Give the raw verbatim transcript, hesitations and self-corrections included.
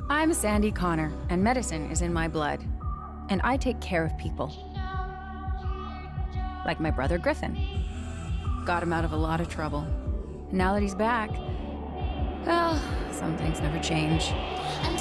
I'm Sandy Connor, and medicine is in my blood. And I take care of people. Like my brother Griffin. Got him out of a lot of trouble. Now that he's back, well, some things never change.